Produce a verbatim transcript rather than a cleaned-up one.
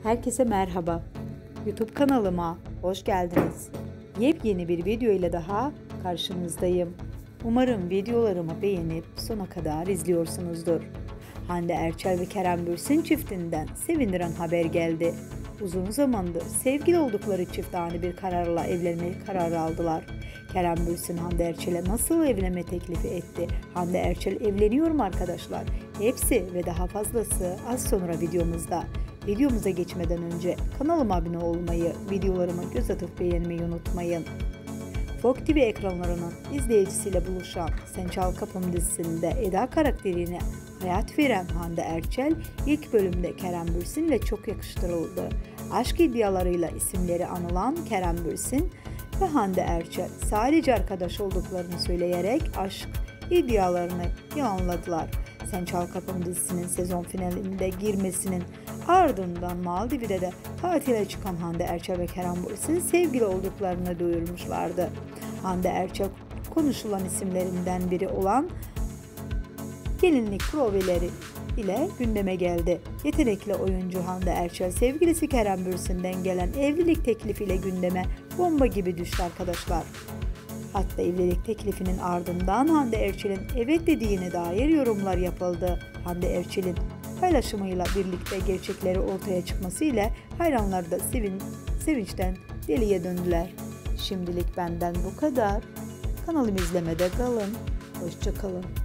Herkese merhaba. YouTube kanalıma hoş geldiniz. Yepyeni bir video ile daha karşınızdayım. Umarım videolarımı beğenip sona kadar izliyorsunuzdur. Hande Erçel ve Kerem Bürsin çiftinden sevindiren haber geldi. Uzun zamandır sevgili oldukları çift ani bir kararla evlenmeyi kararı aldılar. Kerem Bürsin Hande Erçel'e nasıl evlenme teklifi etti? Hande Erçel evleniyor mu arkadaşlar? Hepsi ve daha fazlası az sonra videomuzda. Videomuza geçmeden önce kanalıma abone olmayı, videolarıma göz atıp beğenmeyi unutmayın. Fox T V ekranlarının izleyicisiyle buluşan Sen Çal Kapım dizisinde Eda karakterine hayat veren Hande Erçel ilk bölümde Kerem Bürsin ile çok yakıştırıldı. Aşk iddialarıyla isimleri anılan Kerem Bürsin ve Hande Erçel sadece arkadaş olduklarını söyleyerek aşk iddialarını yalanladılar. Sen Çal Kapım dizisinin sezon finalinde girmesinin ardından Maldiv'de de tatile çıkan Hande Erçel ve Kerem Bürsin sevgili olduklarını duyurmuşlardı. Hande Erçel konuşulan isimlerinden biri olan gelinlik provaları ile gündeme geldi. Yetenekli oyuncu Hande Erçel sevgilisi Kerem Bürsin'den gelen evlilik teklifiyle gündeme bomba gibi düştü arkadaşlar. Hatta evlilik teklifinin ardından Hande Erçel'in evet dediğine dair yorumlar yapıldı. Hande Erçel'in paylaşımıyla birlikte gerçekleri ortaya çıkması ile hayranlar da sevin, sevinçten deliye döndüler. Şimdilik benden bu kadar. Kanalımı izlemede kalın. Hoşça kalın.